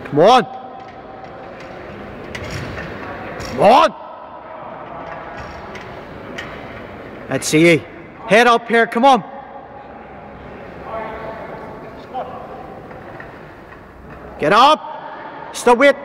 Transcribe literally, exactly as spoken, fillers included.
Come on. Come on. Let's see. Head up here, come on. Get up. Stop it.